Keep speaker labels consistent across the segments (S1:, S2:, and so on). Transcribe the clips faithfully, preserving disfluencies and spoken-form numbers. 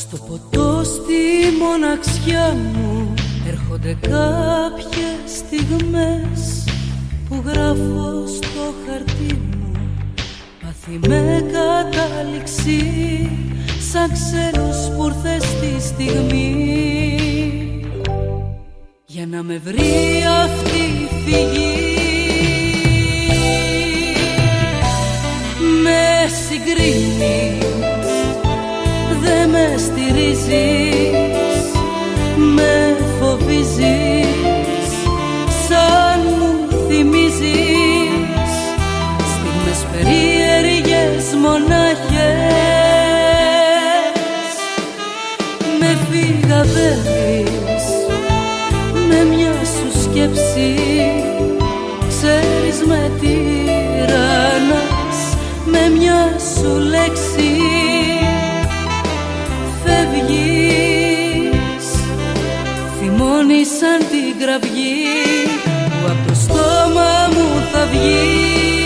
S1: Στο ποτό, στη μοναξιά μου έρχονται κάποιες στιγμές που γράφω στο χαρτί μου πάθη με κατάληξη, σαν ξένος που ήρθε στη στιγμή για να με βρει αυτή η φυγή. Με συγκρίνεις, δε με στηρίζεις, με φοβίζεις, σαν μου θυμίζεις στιγμές περίεργες μονάχες. Με φυγαδεύεις με μια σου σκέψη, ξέρεις με τυραννάς με μια σου λέξη. Φεύγεις, θυμώνεις σαν την κραυγή που απ' το στόμα μου θα βγει.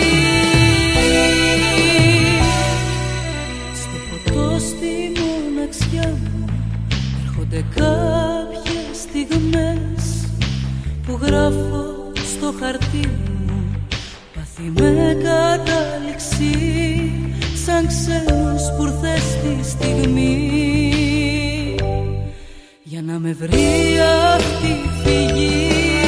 S1: Στο ποτό, στη μοναξιά μου έρχονται κάποιες στιγμές που γράφω στο χαρτί μου πάθη με κατάληξη, σαν ξένος που ήρθε στη στιγμή για να με βρει αυτή η φυγή.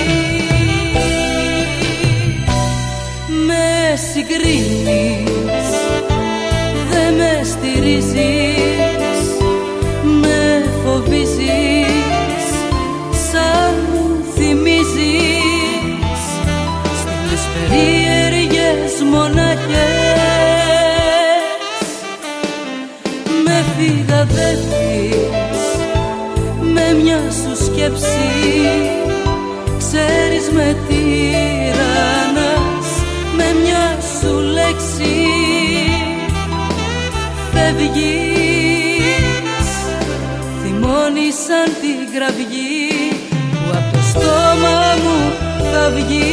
S1: Με συγκρίνεις, δε με στηρίζεις, με φοβίζεις, σαν μου θυμίζεις στιγμές περίεργες μονάχες. Με φυγαδεύεις με μια σου σκέψη, ξέρεις με τυραννάς με μια σου λέξη. Φεύγεις, θυμώνεις σαν την κραυγή που απ' το στόμα μου θα βγει.